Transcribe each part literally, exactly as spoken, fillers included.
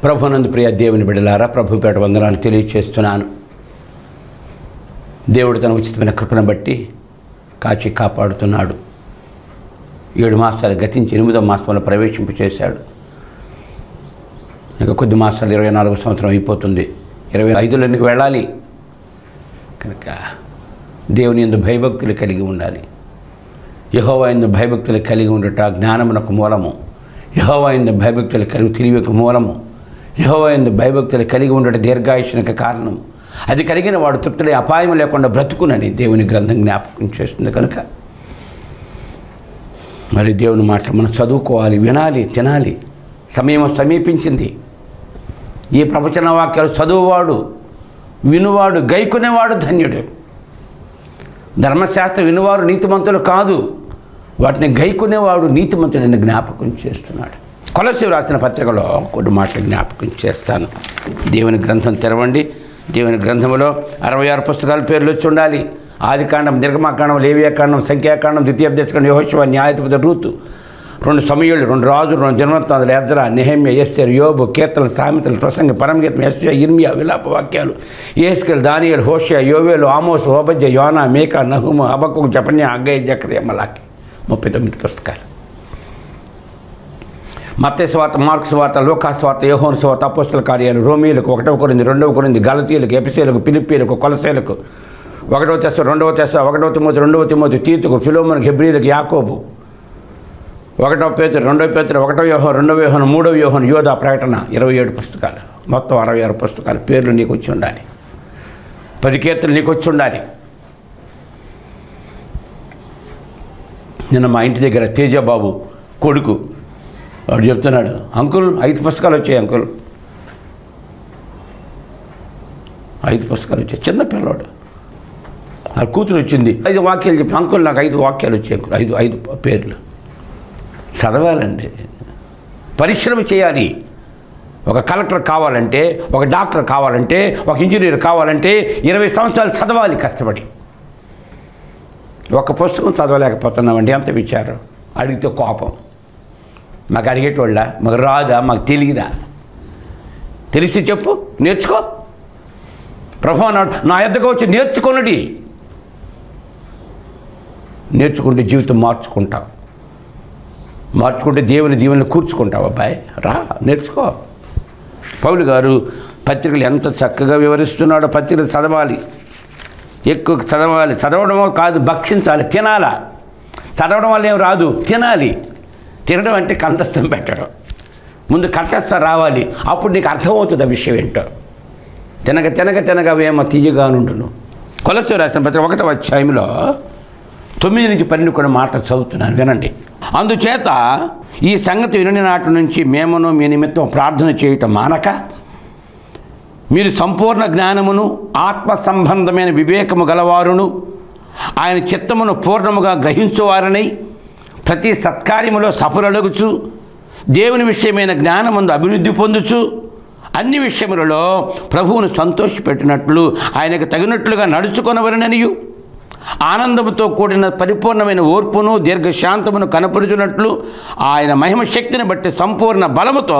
ప్రభునందు ప్రియ దేవుని బిడ్డలారా, ప్రభు పేట వందనాలు తెలియచేస్తున్నాను. దేవుడు తన ఉచితమైన కృపను బట్టి కాచి కాపాడుతున్నాడు. ఏడు మాసాలు గతించి ఎనిమిదో మాసంలో ప్రవేశింపు చేశాడు. ఇంకా కొద్ది మాసాలు ఇరవై నాలుగో సంవత్సరం అయిపోతుంది. ఇరవై ఐదులోనికి వెళ్ళాలి కనుక దేవుని యందు భయభక్తులు కలిగి ఉండాలి. యెహోవా యందు భయభక్తులు కలిగి ఉండట జ్ఞానమునకు మూలము. యెహోవా యందు భయభక్తులు కలిగి తెలివికి మూలము. యెహోవా యందు భయభక్తులు కలిగి ఉండట దీర్ఘాయుష్యునికి కారణం. అది కలిగిన వాడు తృప్తుడే అపాయం లేకుండా బ్రతుకునని దేవుని గ్రంథం జ్ఞాపకం చేస్తుంది. కనుక మరి దేవుని మాటలు మనం చదువుకోవాలి, వినాలి, తినాలి. సమయం సమీపించింది. ఈ ప్రవచన వాక్యాలు చదువువాడు, వినువాడు, గైకునేవాడు ధన్యుడు. ధర్మశాస్త్రం వినువారు నీతిమంతులు కాదు, వాటిని గైకునేవాడు నీతిమంతుడని జ్ఞాపకం చేస్తున్నాడు. కొలస్సీ రాసిన పత్రికలో కొన్ని మాటలు జ్ఞాపకం చేస్తాను. దేవుని గ్రంథం తెరవండి. దేవుని గ్రంథంలో అరవై ఆరు పుస్తకాల పేర్లు వచ్చి ఉండాలి. ఆదికాండం, నిర్గమాకాండం, లేవియాకాండం, సంఖ్యాకాండం, ద్వితీయోపదేశకాండం, యెహోషువ, న్యాయాధిపతి, రూతు, రెండు సమూయేలు, రెండు రాజులు, రెండు దినవృత్తాంతాలు, ఎజ్రా, నెహెమ్యా, ఎస్తేరు, యోబు, కీర్తనలు, సామెతలు, ప్రసంగి, పరమగీతం, యెషయా, ఇర్మియా, విలాప వాక్యాలు, యెహెజ్కేలు, దానియేలు, హోషేయ, యోవేలు, ఆమోసు, ఓబద్య, యోనా, మీకా, నహూము, హబక్కూకు, జెఫన్యా, హగ్గయి, జకర్యా, మలాకి. ముప్పై తొమ్మిది పుస్తకాలు. మత్తయి సువార్త, మార్కు సువార్త, లూకా సువార్త, యోహాను సువార్త, అపోస్తల కార్యాలు, రోమీయులకు, ఒకటవ కొరింథీ, రెండవ కొరింథీ, గలతీయులకు, ఎఫెసీయులకు, ఫిలిప్పీయులకు, కొలస్సీయులకు, ఒకటవ తెస్స, రెండవ తెస్స, ఒకటవ తిమోతి, రెండవ తిమోతి, తీతుకు, ఫిలోమోనుకు, హెబ్రీయులకు, యాకోబు, ఒకటవ పేతురు, రెండవ పేతురు, ఒకటవ యోహాను, రెండవ యోహాను, మూడవ యోహాను, యోధా, ప్రకటన, ఇరవై ఏడు పుస్తకాలు. మొత్తం అరవై ఆరు పుస్తకాలు. పేర్లు నీకు వచ్చి ఉండాలి. పది కీర్తనలు నీకు వచ్చి ఉండాలి. నిన్న మా ఇంటి దగ్గర తేజబాబు కొడుకు వాడు చెప్తున్నాడు, అంకుల్ ఐదు పుస్తకాలు వచ్చాయి అంకుల్, ఐదు పుస్తకాలు వచ్చాయి. చిన్న పిల్లవాడు. ఆ కూతురు వచ్చింది, ఐదు వాక్యాలు చెప్పి, అంకుల్ నాకు ఐదు వాక్యాలు వచ్చాయి అంకుల్, ఐదు ఐదు పేర్లు. చదవాలండి, పరిశ్రమ చేయాలి. ఒక కలెక్టర్ కావాలంటే, ఒక డాక్టర్ కావాలంటే, ఒక ఇంజనీర్ కావాలంటే ఇరవై సంవత్సరాలు చదవాలి కష్టపడి. ఒక పుస్తకం చదవలేకపోతున్నామండి, ఎంత విచారం. అడిగితే కోపం. మాకు అడిగేటోళ్ళ, మాకు రాదా, మాకు తెలియదా? తెలిసి చెప్పు, నేర్చుకో. ప్రభు అన్నాడు, నా యొద్దకు వచ్చి నేర్చుకొనుడి. నేర్చుకుంటే జీవితం మార్చుకుంటావు. మార్చుకుంటే దేవుని దీవెనలు కూర్చుకుంటావు. అబ్బాయి రా, నేర్చుకో. పౌలు గారు పత్రికలు ఎంత చక్కగా వివరిస్తున్నాడో. పత్రికలు చదవాలి, ఎక్కువ చదవాలి. చదవడమో కాదు, భక్షించాలి, తినాలా. చదవడం వల్ల ఏం రాదు, తినాలి. తినడం అంటే కంఠస్థం పెట్టడం. ముందు కంఠస్థం రావాలి, అప్పుడు నీకు అర్థమవుతుంది ఆ విషయం ఏంటో. తినగ తినగ తినగ వేమ తీయగా నుండును. కొలస్సీ రాసిన పత్రిక ఒకటవ అధ్యాయంలో తొమ్మిది నుంచి పన్నెండు కూడా మాట చదువుతున్నాను, వినండి. అందుచేత ఈ సంగతి విని నాటి నుంచి మేమును మీ నిమిత్తం ప్రార్థన చేయటం మానక, మీరు సంపూర్ణ జ్ఞానమును ఆత్మ సంబంధమైన వివేకము గలవారును ఆయన చిత్తమును పూర్ణముగా గ్రహించువారనై ప్రతి సత్కార్యములో సఫలులగుచు దేవుని విషయమైన జ్ఞానమందు అభివృద్ధి పొందుచు అన్ని విషయములలో ప్రభువును సంతోషపెట్టినట్లు ఆయనకు తగినట్లుగా నడుచుకొనవలననియు ఆనందముతో కూడిన పరిపూర్ణమైన ఓర్పును దీర్ఘశాంతమును కనపరుచున్నట్లు ఆయన మహిమ శక్తిని బట్టి సంపూర్ణ బలముతో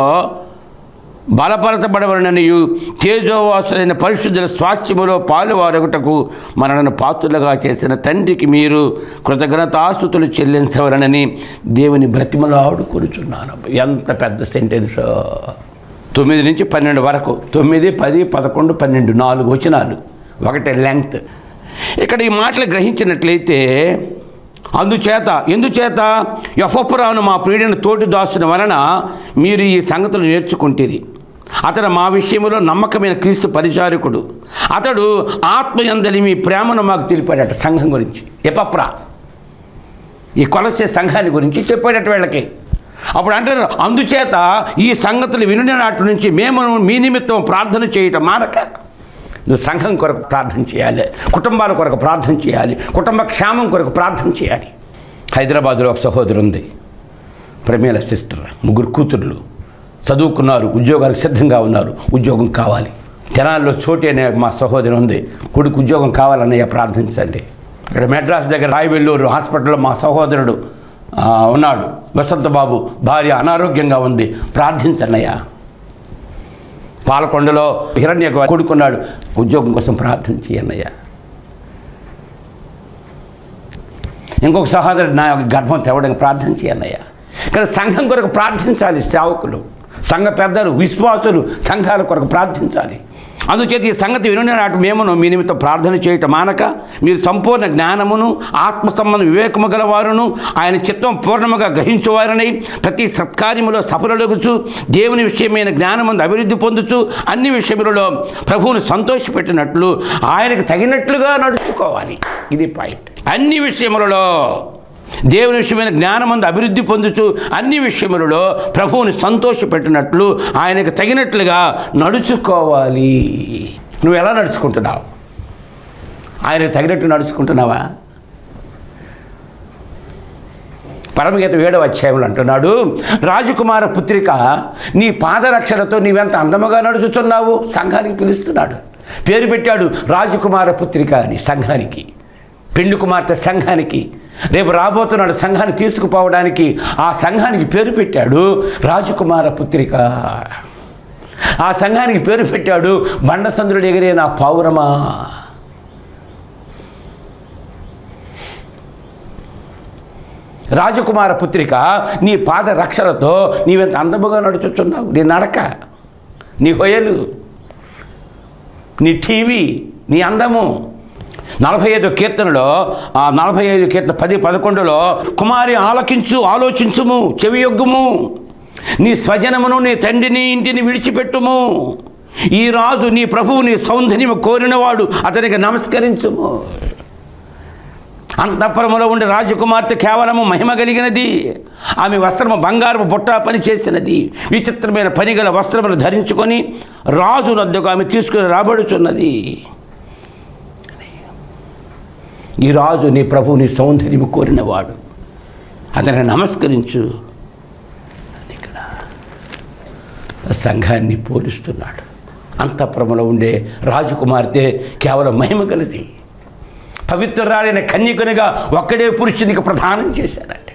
బలపరచబడవలననియు తేజోవాసులైన పరిశుద్ధుల స్వాస్థ్యములో పాలువారొకటకు మనలను పాత్రులుగా చేసిన తండ్రికి మీరు కృతజ్ఞతాస్తుతులు చెల్లించవలనని దేవుని బ్రతిమలాడుకొనుచున్నాను. ఎంత పెద్ద సెంటెన్స్. తొమ్మిది నుంచి పన్నెండు వరకు, తొమ్మిది, పది, పదకొండు, పన్నెండు, నాలుగు వచనాలు, ఒకటే లెంగ్త్. ఇక్కడ ఈ మాటలు గ్రహించినట్లయితే, అందుచేత ఎందుచేత యొపఫ్రాను మా ప్రియుడైన తోటి దాసుని వలన మీరు ఈ సంగతులు నేర్చుకుంటేది. అతడు మా విషయంలో నమ్మకమైన క్రీస్తు పరిచారకుడు. అతడు ఆత్మయందలి మీ ప్రేమను మాకు తెలిపాడట. సంఘం గురించి ఎపఫ్రా ఈ కొలస్సీ సంఘాన్ని గురించి చెప్పాడట వీళ్ళకి. అప్పుడు అంటారు, అందుచేత ఈ సంగతులు విని నాటి నుంచి మేము మీ నిమిత్తం ప్రార్థన చేయటం మానక. నువ్వు సంఘం కొరకు ప్రార్థన చేయాలి, కుటుంబాల కొరకు ప్రార్థన చేయాలి, కుటుంబ క్షేమం కొరకు ప్రార్థన చేయాలి. హైదరాబాదులో ఒక సహోదరు ఉంది, ప్రమేల సిస్టర్. ముగ్గురు కూతుర్లు, చదువుకున్నారు, ఉద్యోగాలకు సిద్ధంగా ఉన్నారు. ఉద్యోగం కావాలి. తెనాల్లో చోటి అనే మా సహోదరి ఉంది, కొడుకు ఉద్యోగం కావాలన్నయ్య ప్రార్థించండి. ఇక్కడ మెడ్రాస్ దగ్గర రాయవెల్లూరు హాస్పిటల్లో మా సహోదరుడు ఉన్నాడు, వసంతబాబు భార్య అనారోగ్యంగా ఉంది, ప్రార్థించన్నయ్యా. పాలకొండలో హిరణ్య కొడుకున్నాడు, ఉద్యోగం కోసం ప్రార్థన చేయన్నయ్య. ఇంకొక సహోదరుడు నా గర్భం తెవడానికి ప్రార్థన చేయన్నయ్య. కానీ సంఘం కొరకు ప్రార్థించాలి. సేవకులు, సంఘ పెద్దలు, విశ్వాసులు సంఘాల కొరకు ప్రార్థించాలి. అందుచేత ఈ సంగతి వినున్న నాటి మేమును మీ నిమిత్తం ప్రార్థన చేయటం మానక మీరు సంపూర్ణ జ్ఞానమును ఆత్మ సంబంధ వివేకము గలవారును ఆయన చిత్తం పూర్ణముగా గ్రహించువారని ప్రతి సత్కార్యములో సఫలులగుచు దేవుని విషయమైన జ్ఞానమందు అభివృద్ధి పొందుచు అన్ని విషయములలో ప్రభువును సంతోషపెట్టినట్లు ఆయనకు తగినట్లుగా నడుచుకోవాలి. ఇది పాయింట్. అన్ని విషయములలో దేవుని విషయమైన జ్ఞానమందు అభివృద్ధి పొందుచు అన్ని విషయములలో ప్రభువుని సంతోషపెట్టినట్లు ఆయనకు తగినట్లుగా నడుచుకోవాలి. నువ్వు ఎలా నడుచుకుంటున్నావు? ఆయనకు తగినట్టు నడుచుకుంటున్నావా? పరమగీత ఏడవ అధ్యాయంలో అంటున్నాడు, రాజకుమార పుత్రిక నీ పాదరక్షలతో నీవెంత అందముగా నడుచుతున్నావు. సంఘానికి పిలుస్తున్నాడు, పేరు పెట్టాడు రాజకుమార పుత్రిక అని. సంఘానికి, పెండ్లి కుమార్తె సంఘానికి, రేపు రాబోతున్నాడు సంఘాన్ని తీసుకుపోవడానికి ఆ సంఘానికి పేరు పెట్టాడు రాజకుమార పుత్రిక. ఆ సంఘానికి పేరు పెట్టాడు బండసంద్రుడు ఎగిరే నా పావురమా. రాజకుమార పుత్రిక నీ పాద రక్షలతో నీవెంత అందముగా నడుచుచున్నావు. నీ నడక, నీ హొయలు, నీ టీవీ, నీ అందము. నలభై ఐదు కీర్తనలో ఆ నలభై ఐదు కీర్తన పది పదకొండులో కుమారి ఆలకించు, ఆలోచించుము, చెవియొగ్గుము, నీ స్వజనమును నీ తండ్రిని ఇంటిని విడిచిపెట్టుము. ఈ రాజు నీ ప్రభువు నీ సౌందర్యము కోరినవాడు, అతనికి నమస్కరించుము. అంతఃపురములో ఉండే రాజకుమార్తె కేవలము మహిమ కలిగినది. ఆమె వస్త్రము బంగారము బుట్ట పని చేసినది. విచిత్రమైన పనిగల వస్త్రములు ధరించుకొని రాజు నద్దకు ఆమె తీసుకుని రాబడుచున్నది. ఈ రాజు నీ ప్రభువు నీ సౌందర్యము కోరినవాడు, అతనికి నమస్కరించు. ఇక్కడ సంఘాన్ని పోలుస్తున్నాడు. అంతఃపురములో ఉండే రాజకుమార్తె కేవలం మహిమ గలది. పవిత్రురాలైన కన్యకునిగా ఒక్కడే పురుషునికి ప్రదానం చేశారంటే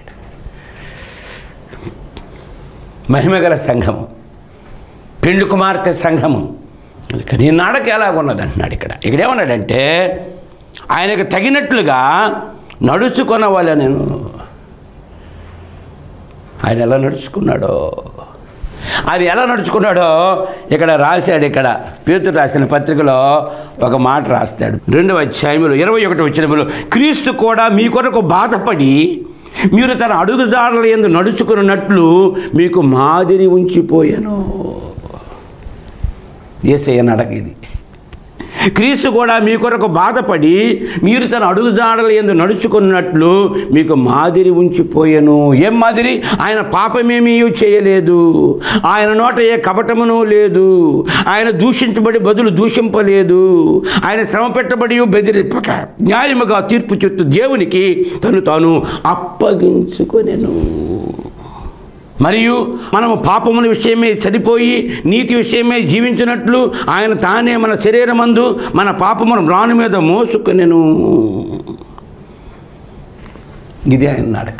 మహిమగల సంఘము, పెండ్లి కుమార్తె సంఘము. నీ నాడక ఎలాగున్నది అంటున్నాడు. ఇక్కడ ఇక్కడేమన్నాడంటే ఆయనకు తగినట్లుగా నడుచుకొనవాలి. నేను ఆయన ఎలా నడుచుకున్నాడో, ఆయన ఎలా నడుచుకున్నాడో ఇక్కడ రాశాడు. ఇక్కడ పేతురు రాసిన పత్రికలో ఒక మాట రాస్తాడు. రెండవ అధ్యాయంలో ఇరవై ఒకటి వచనములో క్రీస్తు కూడా మీ కొరకు బాధపడి మీరు తన అడుగుజాడల యందు నడుచుకున్నట్లు మీకు మాదిరి ఉంచిపోయాను. యేసయ్య నడక ఇది. క్రీస్తు కూడా మీ కొరకు బాధపడి మీరు తన అడుగుజాడల యందు నడుచుకున్నట్లు మీకు మాదిరి ఉంచిపోయాను. ఏం మాదిరి? ఆయన పాపమేమీ చేయలేదు, ఆయన నోట ఏ కపటమును లేదు, ఆయన దూషించబడి బదులు దూషింపలేదు, ఆయన శ్రమ పెట్టబడి బెదిరింపక న్యాయముగా తీర్పు చెట్టు దేవునికి తను తాను అప్పగించుకొనెను. మరియు మనము పాపముల విషయమే చనిపోయి నీతి విషయమే జీవించినట్లు ఆయన తానే మన శరీరమందు మన పాపమును రాను మీద మోసుకొనెను. ఇది ఆయన నడక.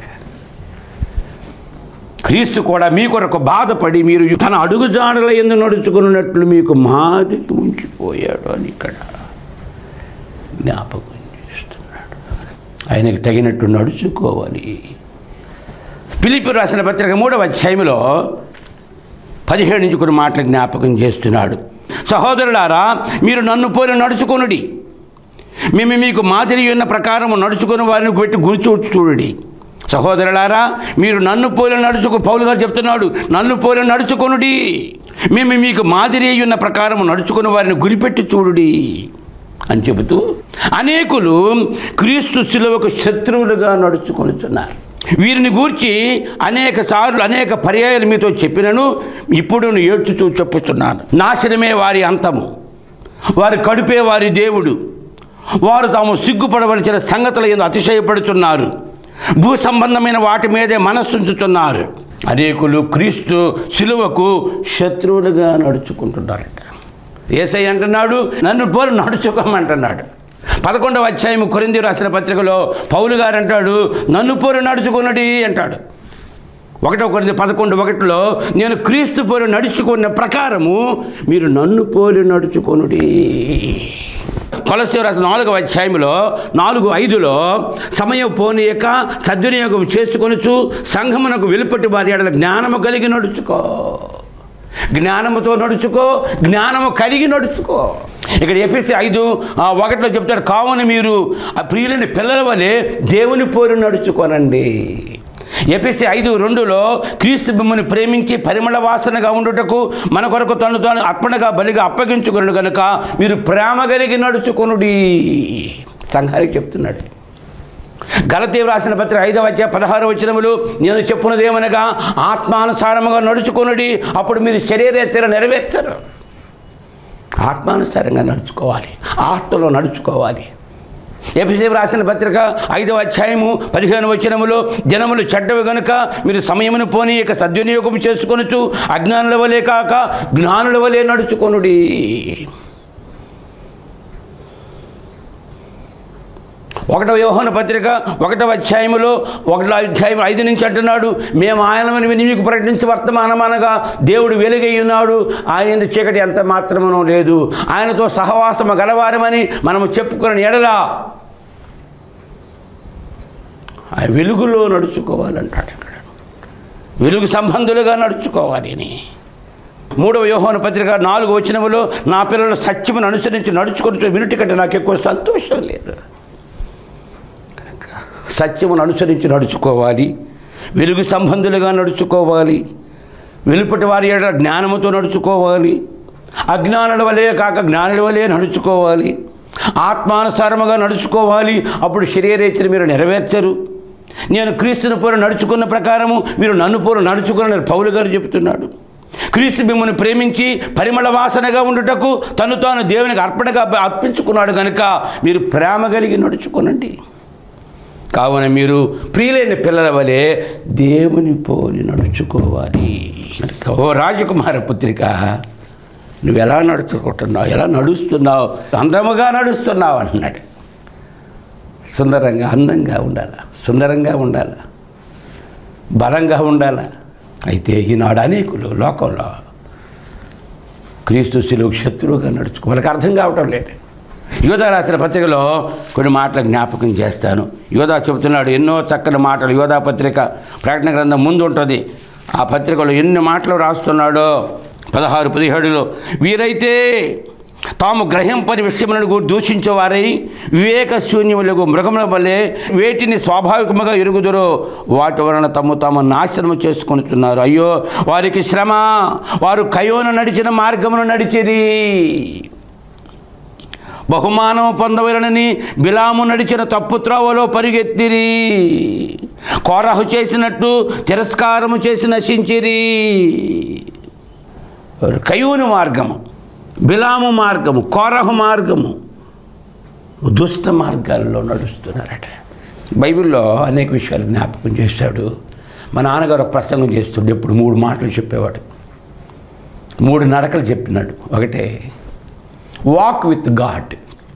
క్రీస్తు కూడా మీ కొరకు బాధపడి మీరు తన అడుగుజాడల యందు నడుచుకున్నట్లు మీకు మాదిరి ఉంచిపోయాడు అని ఇక్కడ జ్ఞాపకం చేస్తున్నాడు. ఆయనకు తగినట్టు నడుచుకోవాలి. ఫిలిప్పీయులకు రాసిన పత్రిక మూడవ అధ్యాయంలో పదిహేడు నుంచి కొన్ని మాటలు జ్ఞాపకం చేస్తున్నాడు. సహోదరులారా, మీరు నన్ను పోలి నడుచుకొనుడి, మేము మీకు మాదిరి ఉన్న ప్రకారం నడుచుకుని వారిని పెట్టి గుర్చు చూడండి. సహోదరులారా, మీరు నన్ను పోలి నడుచుకు పౌలు గారు చెప్తున్నాడు, నన్ను పోలి నడుచుకొనుడి, మేము మీకు మాదిరి ఉన్న ప్రకారం నడుచుకుని వారిని గురిపెట్టి చూడుడి అని చెబుతూ అనేకులు క్రీస్తు శిలువకు శత్రువులుగా నడుచుకొనుచున్నారు. వీరిని గూర్చి అనేక సార్లు అనేక పర్యాయాలు మీతో చెప్పినను ఇప్పుడు ఏడ్చుచూ చెప్పుతున్నాను. నాశనమే వారి అంతము, వారి కడుపే వారి దేవుడు, వారు తాము సిగ్గుపడవలసిన సంగతుల యందు అతిశయపడుతున్నారు, భూ సంబంధమైన వాటి మీదే మనస్సుంచుతున్నారు. అనేకులు క్రీస్తు శిలువకు శత్రువులుగా నడుచుకుంటున్నారట. యేసయ్య అంటున్నాడు, నన్ను పోలు నడుచుకోమంటున్నాడు. పదకొండవ అధ్యాయం కొరింథీయులకు రాసిన పత్రికలో పౌలు గారు అంటాడు, నన్ను పోలి నడుచుకున్నది అంటాడు. ఒకటో కొరింథీ పదకొండు ఒకటిలో నేను క్రీస్తు పోలి నడుచుకున్న ప్రకారము మీరు నన్ను పోలి నడుచుకొనుడి. కొలస్సీయులకు రాసిన నాలుగవ అధ్యాయంలో నాలుగు ఐదులో సమయం పోనీయక సద్వినియోగం చేసుకొనుచు సంఘమునకు వెలుపటి వారి ఎడల జ్ఞానము కలిగి నడుచుకో. జ్ఞానముతో నడుచుకో, జ్ఞానము కలిగి నడుచుకో. ఇక్కడ ఎఫెసీ ఐదు ఒకటిలో చెప్తాడు, కావున మీరు ఆ ప్రియులని పిల్లల వలె దేవుని పోలి నడుచుకోనండి. ఎఫెసీ ఐదు రెండులో క్రీస్తు మిమ్మల్ని ప్రేమించి పరిమళ వాసనగా ఉండుటకు మన కొరకు తను తాను అర్పణగా బలిగా అప్పగించుకొనుడు కనుక మీరు ప్రేమ కలిగి నడుచుకొనుడి సంఘానికి చెప్తున్నాడు. గలతీ రాసిన పత్రిక ఐదవ అధ్యాయం పదహారు వచనములు నేను చెప్పున్నదేమనగా ఆత్మానుసారముగా నడుచుకొనుడి, అప్పుడు మీరు శరీరేచ్ఛ నెరవేర్చరు. ఆత్మానుసారంగా నడుచుకోవాలి, ఆత్మలో నడుచుకోవాలి. ఎఫెసీ రాసిన పత్రిక ఐదవ అధ్యాయము పదిహేను వచనములో జనములు చెడ్డవి గనుక మీరు సమయమును పోనీ ఇక సద్వినియోగం చేసుకొనుచు అజ్ఞానుల వలె కాక జ్ఞానుల వలె నడుచుకొనుడి. ఒకటవ యోహాను పత్రిక ఒకటవ అధ్యాయములో ఒకటో అధ్యాయం ఐదు నుంచి అంటున్నాడు, మేము ఆయనను విని మీకు ప్రకటించి వర్తమానమనగా దేవుడు వెలుగై ఉన్నాడు, ఆయన చీకటి ఎంత మాత్రమూ లేదు, ఆయనతో సహవాసము గలవారమని మనము చెప్పుకున్న ఎడల ఆ వెలుగులో నడుచుకోవాలంటాడు. ఇక్కడ వెలుగు సంబంధులుగా నడుచుకోవాలి అని. మూడవ యోహాను పత్రిక నాలుగు వచనములో నా పిల్లలు సత్యమును అనుసరించి నడుచుకుంటూ వినుటి కంటే నాకు ఎక్కువ సంతోషం లేదు. సత్యమును అనుసరించి నడుచుకోవాలి, వెలుగు సంబంధులుగా నడుచుకోవాలి, వెలుపటి వారి ఏడ జ్ఞానముతో నడుచుకోవాలి, అజ్ఞానుల వలె కాక జ్ఞానుల వలె నడుచుకోవాలి, ఆత్మానుసారముగా నడుచుకోవాలి. అప్పుడు శరీరేచ్ఛను మీరు నెరవేర్చరు. నేను క్రీస్తుని పోలి నడుచుకున్న ప్రకారము మీరు నన్ను పోలి నడుచుకున్న పౌలు గారు చెబుతున్నాడు. క్రీస్తు మిమ్మల్ని ప్రేమించి పరిమళ వాసనగా ఉండుటకు తను తాను దేవునికి అర్పణగా అర్పించుకున్నాడు కనుక మీరు ప్రేమ కలిగి నడుచుకోనండి. కావున మీరు ప్రియులైన పిల్లల వలె దేవుని పోలి నడుచుకోవాలి. ఓ రాజకుమార పుత్రిక, నువ్వు ఎలా నడుచుకుంటున్నావు, ఎలా నడుస్తున్నావు, అందముగా నడుస్తున్నావు అన్నాడు. సుందరంగా అందంగా ఉండాలా, సుందరంగా ఉండాలా, బలంగా ఉండాలా. అయితే ఈనాడు అనేకులు లోకంలో క్రీస్తు శిలువకు శత్రువుగా నడుచుకో, వాళ్ళకి అర్థం కావటం లేదు. యోధా రాసిన పత్రికలో కొన్ని మాటలు జ్ఞాపకం చేస్తాను. యోధా చెబుతున్నాడు ఎన్నో చక్కని మాటలు. యోధా పత్రిక ప్రకటన గ్రంథం ముందు ఉంటుంది. ఆ పత్రికలో ఎన్ని మాటలు రాస్తున్నాడో పదహారు పదిహేడులో వీరైతే తాము గ్రహింపని విషయములను దూషించేవారై వివేక శూన్యములకు మృగముల వలె వేటిని స్వాభావికముగా ఎరుగుదురో వాటి వలన తమ తాము నాశనము చేసుకొనుచున్నారు. అయ్యో వారికి శ్రమ, వారు కయోను నడిచిన మార్గమును నడిచిరి. బహుమానం పొందవలనని బిలాము నడిచిన తప్పు త్రోవలో పరిగెత్తిరి. కోరహు చేసినట్టు తిరస్కారము చేసి నశించిరి. కయోను మార్గము, బిలాము మార్గము, కోరహు మార్గము, దుష్ట మార్గాల్లో నడుస్తున్నారట. బైబిల్లో అనేక విషయాలు జ్ఞాపకం చేశాడు. మా నాన్నగారు ఒక ప్రసంగం చేస్తుండే ఇప్పుడు మూడు మాటలు చెప్పేవాడు, మూడు నడకలు చెప్పినాడు. ఒకటే walk with God,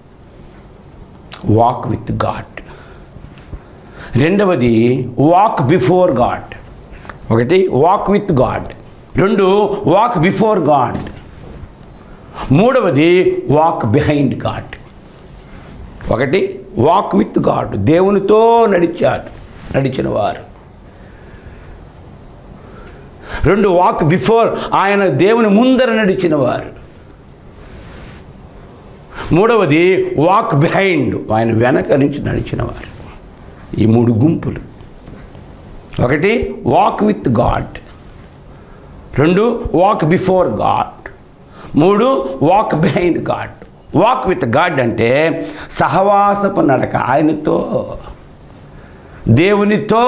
walk with God. రెండవది వాక్ బిఫోర్ గాడ్. ఒకటి వాక్ విత్ గాడ్, రెండు వాక్ బిఫోర్ గాడ్, మూడవది వాక్ బిహైండ్ గాడ్. ఒకటి వాక్ విత్ గాడ్, దేవునితో నడిచాడు నడిచిన వారు. రెండు వాక్ బిఫోర్, ఆయన దేవుని ముందర నడిచిన వారు. మూడవది వాక్ బిహైండ్, ఆయన వెనక నుంచి నడిచిన వారు. ఈ మూడు గుంపులు. ఒకటి వాక్ విత్ గాడ్, రెండు వాక్ బిఫోర్ గాడ్, మూడు walk behind God. Walk with God అంటే సహవాసపు నడక, ఆయనతో, దేవునితో.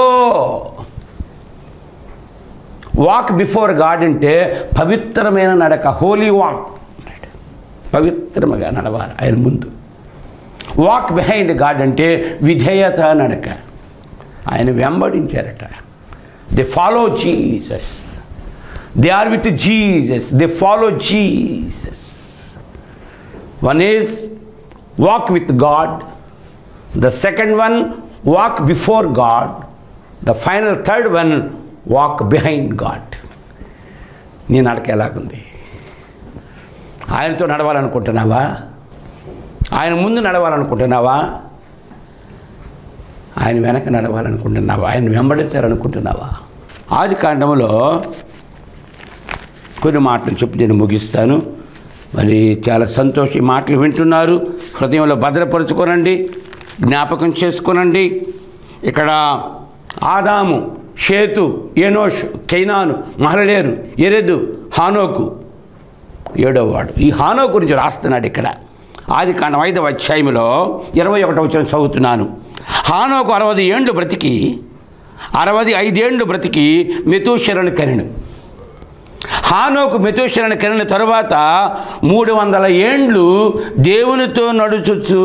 వాక్ బిఫోర్ గాడ్ అంటే పవిత్రమైన నడక, హోలీ వాక్, పవిత్రముగా నడవాలి ఆయన ముందు. వాక్ బిహైండ్ గాడ్ అంటే విధేయత నడక, ఆయన వెంబడించారట. They follow Jesus, they are with Jesus, they follow Jesus. One is walk with God, the second one walk before God, the final third one walk behind God. నీ నడక ఎలాగుంది? ఆయనతో నడవాలనుకుంటున్నావా? ఆయన ముందు నడవాలనుకుంటున్నావా? ఆయన వెనక నడవాలనుకుంటున్నావా? ఆయన వెంబడించాలనుకుంటున్నావా? ఆది కాండంలో కొన్ని మాటలు చెప్పి నేను ముగిస్తాను. మరి చాలా సంతోషం, ఈ మాటలు వింటున్నారు, హృదయంలో భద్రపరుచుకోనండి, జ్ఞాపకం చేసుకోనండి. ఇక్కడ ఆదాము, షేతు, ఎనోష్, కైనాను, మహలలేరు, ఎరెదు, హానోకు ఏడవ వాడు. ఈ హానోకు గురించి రాస్తున్నాడు ఇక్కడ ఆది కాండం ఐదవ అధ్యాయంలో ఇరవై ఒకటవ వచనం చదువుతున్నాను. హానోకు అరవై ఏండ్లు బ్రతికి అరవై ఐదేండ్లు బ్రతికి మెతూషెలను కనెను. హానోకు మెతూషెలను కనిన తరువాత మూడు వందల ఏండ్లు దేవునితో నడుచుచు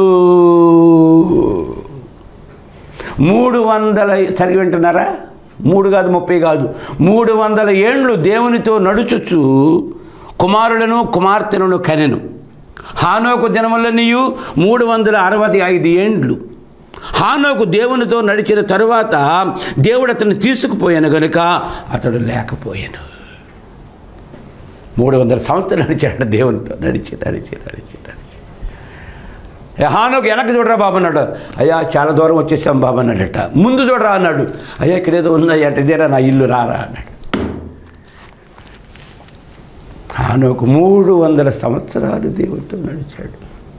మూడు వందల సరి వింటున్నారా? మూడు కాదు, ముప్పై కాదు, మూడు వందల ఏండ్లు దేవునితో నడుచుచు కుమారులను కుమార్తెలను కనెను. హానోకు దినములనియు మూడు వందల అరవై ఐదు ఏండ్లు. హానోకు దేవునితో నడిచిన తరువాత దేవుడు అతన్ని తీసుకుపోయాను గనుక అతడు లేకపోయాను. మూడు వందల సంవత్సరాలు నడిచాడు దేవునితో, నడిచి నడిచి నడిచి నడిచి. హానోకు వెనక్కి చూడరా బాబు అన్నాడు. అయ్యా చాలా దూరం వచ్చేసాం బాబు అన్నాడట. ముందు చూడరా అన్నాడు. అయ్యా ఇక్కడేదో ఉన్నాయి అంటే ఇదేరా నా ఇల్లు, రారా అన్నాడు. హానోకు మూడు వందల సంవత్సరాలు దేవునితో నడిచాడు.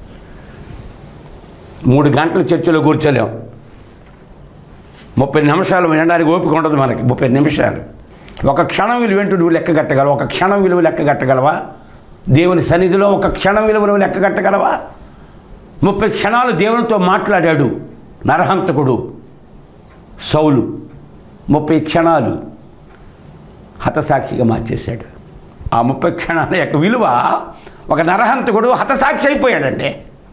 మూడు గంటలు చర్చిలో కూర్చోలేం, ముప్పై నిమిషాలు వినడానికి ఓపిక ఉండదు మనకి. ముప్పై నిమిషాలు ఒక క్షణం విలువ ఏంటో నువ్వు లెక్క కట్టగలవా? ఒక క్షణం విలువ లెక్క కట్టగలవా? దేవుని సన్నిధిలో ఒక క్షణం విలువ నువ్వు లెక్క కట్టగలవా? ముప్పై క్షణాలు దేవునితో మాట్లాడాడు నరహంతకుడు సౌలు. ముప్పై క్షణాలు హతసాక్షిగా మార్చేశాడు. ఆ ముప్పై క్షణాల యొక్క విలువ, ఒక నరహంతకుడు హతసాక్షి అయిపోయాడండి.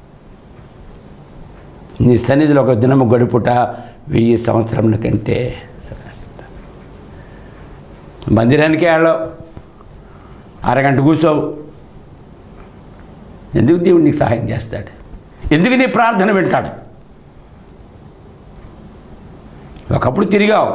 నీ సన్నిధిలో ఒక దినము గడుపుట వెయ్యి సంవత్సరముల కంటే మందిరానికి వెళ్ళావు, అరగంట కూర్చోవు. ఎందుకు దేవుడు నీకు సహాయం చేస్తాడు? ఎందుకు నీ ప్రార్థన వింటాడు? ఒకప్పుడు తిరిగావు.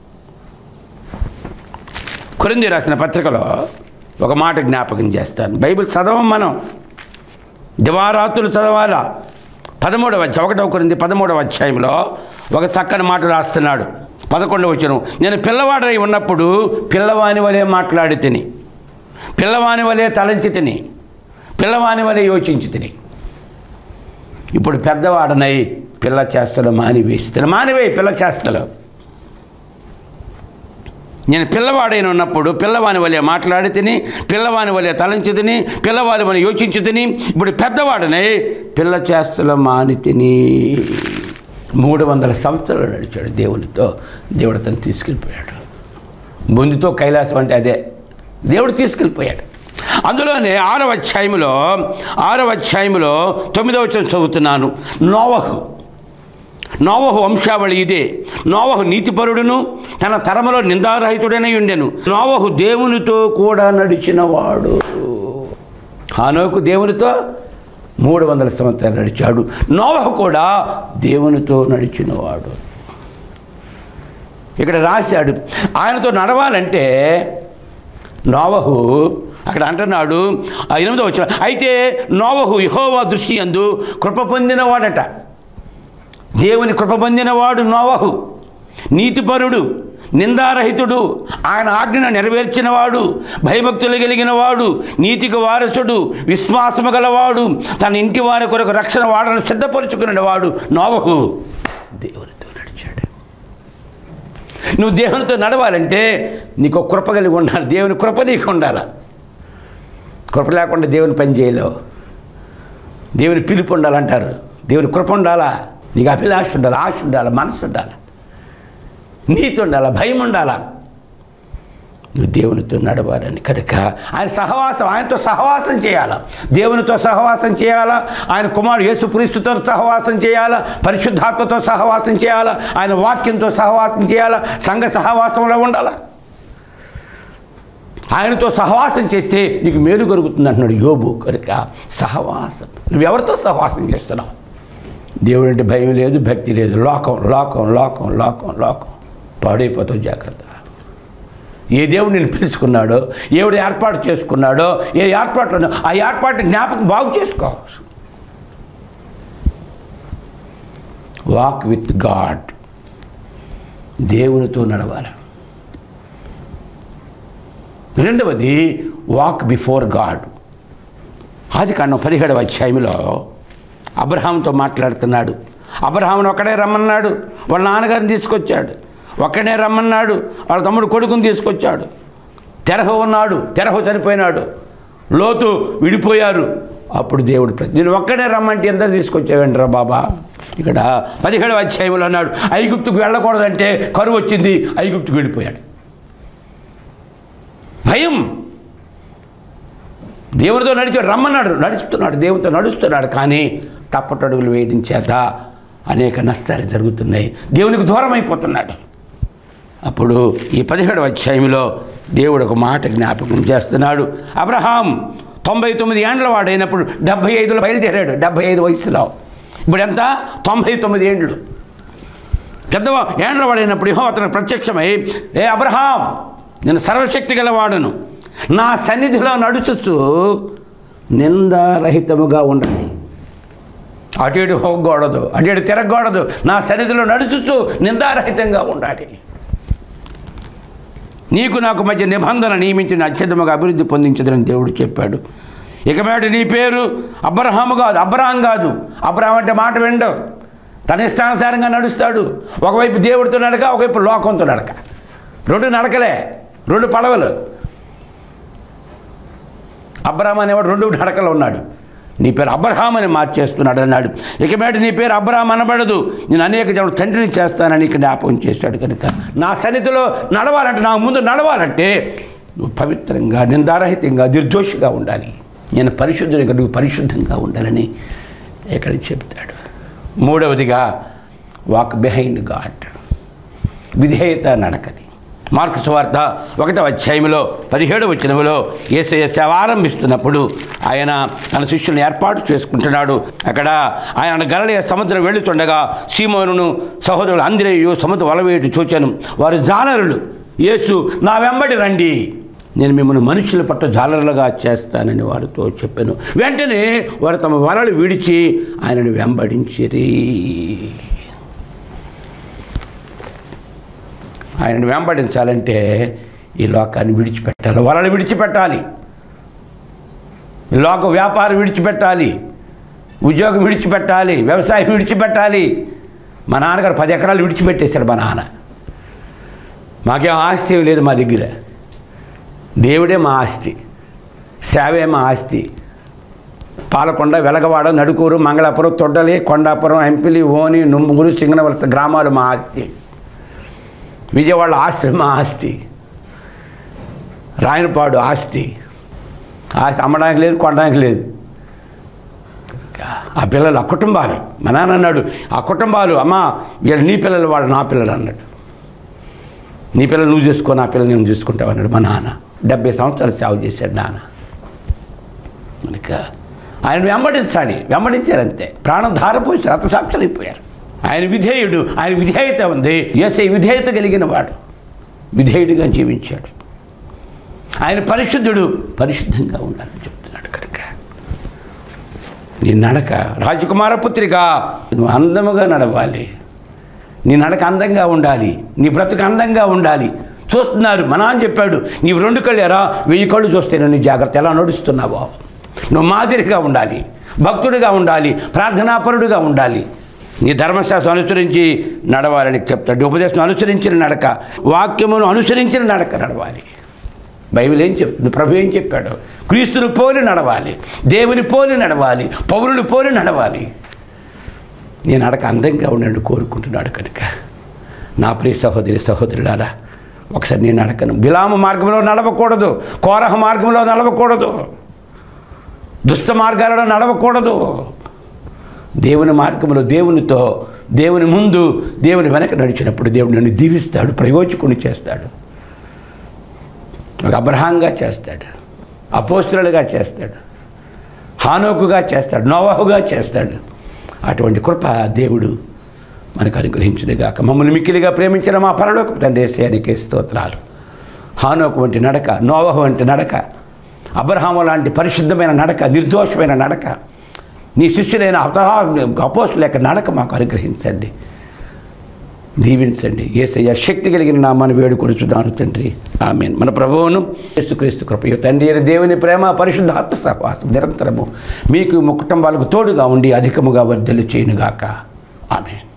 కొరింథీ రాసిన పత్రికలో ఒక మాట జ్ఞాపకం చేస్తాను. బైబిల్ చదవం, మనం దివారాత్రులు చదవాలా. పదమూడవ అధ్యాయం ఒకటవ కొరింథీ పదమూడవ అధ్యాయంలో ఒక చక్కని మాట రాస్తున్నాడు. పదకొండవ వచనం, నేను పిల్లవాడై ఉన్నప్పుడు పిల్లవాని వలె మాట్లాడి తిని, పిల్లవాని వలె తలంచి తిని, పిల్లవాని వలె యోచించి తిని. ఇప్పుడు పెద్దవాడనై పిల్ల చేస్తలు మానివేస్తాను. మానివేయి పిల్ల చేస్తలు. నేను పిల్లవాడైన ఉన్నప్పుడు పిల్లవాని వలె మాట్లాడి తిని, పిల్లవాని వలె తలంచి తిని, పిల్లవాని వలె యోచించి తిని, ఇప్పుడు పెద్దవాడనై పిల్ల చేస్తలు మాని తిని. మూడు వందల సంవత్సరాలు నడిచాడు దేవునితో. దేవుడు అతను తీసుకెళ్ళిపోయాడు. ముందుతో కైలాసం అంటే అదే, దేవుడు తీసుకెళ్ళిపోయాడు. అందులోనే ఆరవ అధ్యాయములో ఆరవ అధ్యాయములో తొమ్మిదవ వచనం చదువుతున్నాను. నోవహు నోవహు వంశావళి ఇదే. నోవహు నీతిపరుడును తన తరములో నిందారహితుడనై ఉండెను. నోవహు దేవునితో కూడా నడిచినవాడు. హానోకు దేవునితో మూడు వందల సంవత్సరాలు నడిచాడు. నోవహు కూడా దేవునితో నడిచినవాడు. ఇక్కడ రాశాడు, ఆయనతో నడవాలంటే నోవహు అక్కడ అంటున్నాడు ఎనిమిదో వచనం, అయితే నోవహు యెహోవా దృష్టి యందు కృప పొందినవాడట. దేవుని కృప పొందినవాడు నోవహు. నీతిపరుడు, నిందారహితుడు, ఆయన ఆజ్ఞను నెరవేర్చినవాడు, భయభక్తులు కలిగిన వాడు, నీతికి వారసుడు, విశ్వాసము గలవాడు, తన ఇంటి వారి కొరకు రక్షణ వాడను సిద్ధపరుచుకునేవాడు నోవహు. దేవునితో నడిచాడు. నువ్వు దేవునితో నడవాలంటే నీకు కృప కలిగి ఉండాలి. దేవుని కృప నీకు ఉండాలి. కృప లేకుండా దేవుని పని చేయలేవు. దేవుని పిలుపు ఉండాలంటారు. దేవుని కృప ఉండాలా? నీకు అభిలాష ఉండాలి, ఆశ ఉండాలి, మనసు ఉండాలి, నీతి ఉండాలా, భయం ఉండాలా. నువ్వు దేవునితో నడవాలని కనుక ఆయన సహవాసం, ఆయనతో సహవాసం చేయాలా, దేవునితో సహవాసం చేయాలా, ఆయన కుమారుడు యేసుక్రీస్తుతో సహవాసం చేయాలా, పరిశుద్ధాత్మతో సహవాసం చేయాలా, ఆయన వాక్యంతో సహవాసం చేయాలా, సంఘ సహవాసంలో ఉండాలా. ఆయనతో సహవాసం చేస్తే నీకు మేలు కలుగుతుంది అంటున్నాడు యోబు. కనుక సహవాసం, నువ్వెవరితో సహవాసం చేస్తున్నావు? దేవుడు అంటే భయం లేదు, భక్తి లేదు. లోకం లోకం లోకం లోకం లోకం పాడైపోతావు. జాగ్రత్త. ఏ దేవుడు నేను పిలుచుకున్నాడో, ఎవడు ఏర్పాటు చేసుకున్నాడో, ఏ ఏర్పాటు ఆ ఏర్పాటు జ్ఞాపకం బాగు చేసుకో. వాక్ విత్ గాడ్, దేవునితో నడవాలి. రెండవది వాక్ బిఫోర్ గాడ్. ఆదికాండం పదిహేడవ అధ్యాయంలో అబ్రహాంతో మాట్లాడుతున్నాడు. అబ్రహామును ఒక్కడే రమ్మన్నాడు, వాళ్ళ నాన్నగారిని తీసుకొచ్చాడు. ఒక్కడే రమ్మన్నాడు, వాళ్ళ తమ్ముడు కొడుకుని తీసుకొచ్చాడు. తెరహు ఉన్నాడు, తెరహు చనిపోయినాడు. లోతు విడిపోయారు. అప్పుడు దేవుడు నేను ఒక్కడే రమ్మంటే ఎందరు తీసుకొచ్చావేంట్రా బాబా. ఇక్కడ పదిహేడవ అధ్యాయంలో అన్నాడు, ఐగుప్తుకు వెళ్ళకూడదంటే కరువు వచ్చింది, ఐగుప్తుకు వెళ్ళిపోయాడు. భయం. దేవుడితో నడిచాడు, రమ్మన్నాడు, నడుస్తున్నాడు, దేవుడితో నడుస్తున్నాడు. కానీ తప్పటడుగులు వేయడం చేత అనేక నష్టాలు జరుగుతున్నాయి, దేవునికి దూరం అయిపోతున్నాడు. అప్పుడు ఈ పదిహేడవ అధ్యాయంలో దేవుడు ఒక మాట జ్ఞాపకం చేస్తున్నాడు. అబ్రహాం తొంభై తొమ్మిది ఏండ్ల వాడైనప్పుడు డెబ్భై ఐదులో బయలుదేరాడు. డెబ్భై ఐదు వయసులో, ఇప్పుడు ఎంత? తొంభై తొమ్మిది ఏండ్లు. పెద్ద ఏండ్ల వాడైనప్పుడు యెహోవా అతనికి ప్రత్యక్షమై, ఏ అబ్రహాం, నేను సర్వశక్తి గలవాడును, నా సన్నిధిలో నడుచుచు నిందారహితముగా ఉండండి. అటు ఇటు పోకూడదు, అటు ఇటు తిరగకూడదు, నా సన్నిధిలో నడుచుచు నిందారహితంగా ఉండాలి. నీకు నాకు మధ్య నిబంధన నియమించిన అత్యధికంగా అభివృద్ధి పొందించదని దేవుడు చెప్పాడు. ఇక మీద నీ పేరు అబ్రహాము కాదు, అబ్రహాం కాదు. అబ్రహాం అంటే మాట వినడు, తన ఇష్టానుసారంగా నడుస్తాడు. ఒకవైపు దేవుడితో నడక, ఒకవైపు లోకంతో నడక. రెండు నడకలే, రెండు పడవలు. అబ్రహాం అనేవాడు రెండు నడకలు ఉన్నాడు. నీ పేరు అబ్రహాం అని మార్చేస్తున్నాడు అన్నాడు. ఇక మీద నీ పేరు అబ్రహాం అనబడదు, నేను అనేక జనులు తండ్రిని చేస్తానని ఇక్కడ జ్ఞాపకం చేశాడు. కనుక నా సన్నిధిలో నడవాలంటే, నా ముందు నడవాలంటే నువ్వు పవిత్రంగా, నిందారహితంగా, నిర్దోషిగా ఉండాలి. నేను పరిశుద్ధునిగా, నువ్వు పరిశుద్ధంగా ఉండాలని ఇక్కడ చెప్తాడు. మూడవదిగా వాక్ బిహైండ్ గాడ్, విధేయత నడకని. మార్కు సువార్త ఒకటవ అధ్యాయంలో పదిహేడవ వచనంలో యేసయ్య సేవ ఆరంభిస్తున్నప్పుడు ఆయన తన శిష్యులను ఏర్పాటు చేసుకుంటున్నాడు. అక్కడ ఆయన గలిలయ సముద్రం వెళుతుండగా సీమోనును సహోదరులు అంద్రేయు సముద్ర వలవేటు చూచాను. వారు జాలరులు. యేసు, నా వెంబడి రండి, నేను మిమ్మల్ని మనుషుల పట్ల జాలరులుగా చేస్తానని వారితో చెప్పాను. వెంటనే వారు తమ వలలు విడిచి ఆయనను వెంబడించిరి. ఆయనను వెంబడించాలంటే ఈ లోకాన్ని విడిచిపెట్టాలి, వలలు విడిచిపెట్టాలి, లోక వ్యాపారం విడిచిపెట్టాలి, ఉద్యోగం విడిచిపెట్టాలి, వ్యవసాయం విడిచిపెట్టాలి. మా నాన్నగారు పది ఎకరాలు విడిచిపెట్టేశాడు. మా నాన్న, మాకేం ఆస్తి ఏమి లేదు మా దగ్గర, దేవుడే మా ఆస్తి, సేవే మా ఆస్తి. పాలకొండ, వెలగవాడ, నడుకూరు, మంగళాపురం, తొడ్డలి, కొండాపురం, ఎంపిలి, ఓని, నుంబూరు, సింగనవలస గ్రామాలు మా ఆస్తి. విజయవాడ ఆస్తి మా ఆస్తి. రాయనపాడు ఆస్తి. ఆస్తి అమ్మడానికి లేదు, కొనడానికి లేదు. ఆ పిల్లలు, ఆ కుటుంబాలు. మా నాన్న అన్నాడు, ఆ కుటుంబాలు, అమ్మ వీళ్ళు నీ పిల్లలు, వాళ్ళు నా పిల్లలు అన్నాడు. నీ పిల్లలు నువ్వు చేసుకో, నా పిల్లలు నేను చూసుకుంటావు అన్నాడు మా నాన్న. డెబ్బై సంవత్సరాలు సేవ చేశాడు నాన్న. కనుక ఆయన వెంబడించాలి, వెంబడించారంతే. ప్రాణం ధారపోసి రథసాక్షులు అయిపోయారు. ఆయన విధేయుడు, ఆయన విధేయత ఉంది. యేసయ్య విధేయత కలిగిన వాడు, విధేయుడిగా జీవించాడు. ఆయన పరిశుద్ధుడు, పరిశుద్ధంగా ఉండాలని చెప్తున్నాడు. కనుక నీ నడక, రాజకుమార పుత్రిక, నువ్వు అందముగా నడవాలి. నీ నడక అందంగా ఉండాలి, నీ బ్రతుకు అందంగా ఉండాలి. చూస్తున్నారు, మా నాన్న చెప్పాడు, నీవు రెండు కళ్ళు ఎరా, వెయ్యి కళ్ళు చూస్తేనే నీ జాగ్రత్త, ఎలా నడుస్తున్నావో. నువ్వు మాదిరిగా ఉండాలి, భక్తుడిగా ఉండాలి, ప్రార్థనాపరుడుగా ఉండాలి. నీ ధర్మశాస్త్రం అనుసరించి నడవాలని చెప్తాడు. ఉపదేశం అనుసరించిన నడక, వాక్యమును అనుసరించిన నడక నడవాలి. బైబిల్ ఏం చెప్తుంది, ప్రభు ఏం చెప్పాడు? క్రీస్తుని పోలి నడవాలి, దేవుని పోలి నడవాలి, పౌరుని పోలి నడవాలి. నీ నడక అందంగా ఉండండి కోరుకుంటున్నాడు. కనుక నా ప్రియ సహోదరి సహోదరులారా, ఒకసారి నీ నడకను బిలాము మార్గంలో నడవకూడదు, కోరహ మార్గంలో నడవకూడదు, దుష్ట మార్గాలలో నడవకూడదు. దేవుని మార్గంలో, దేవునితో, దేవుని ముందు, దేవుని వెనక నడిచినప్పుడు దేవుడు నన్ను దీవిస్తాడు, ప్రయోజకుని చేస్తాడు, ఒక అబ్రహాంగా చేస్తాడు, అపోస్తులుగా చేస్తాడు, హానోకుగా చేస్తాడు, నోవాహుగా చేస్తాడు. అటువంటి కృప దేవుడు మనకు అనుగ్రహించునుగాక. మమ్మల్ని మిక్కిలిగా ప్రేమించిన మా పరలోకపు తండ్రి యేసయ్యకే స్తోత్రాలు. హానోకు వంటి నడక, నోవహు వంటి నడక, అబ్రహాము లాంటి పరిశుద్ధమైన నడక, నిర్దోషమైన నడక, నీ శిష్యులైన అతహ అపోస్తుల యొక్క నడక మాకు అనుగ్రహించండి, దీవించండి. యేసయ్య శక్తి కలిగిన నామాన్ని వేడుకొనుచున్నాను తండ్రి, ఆమేన్. మన ప్రభువును యేసుక్రీస్తు కృపయు తండ్రి అయిన దేవుని ప్రేమ పరిశుద్ధ ఆత్మ సహవాసం నిరంతరము మీకు మీ కుటుంబాలకు తోడుగా ఉండి అధికముగా వర్ధలు చేయునుగాక. ఆమేన్.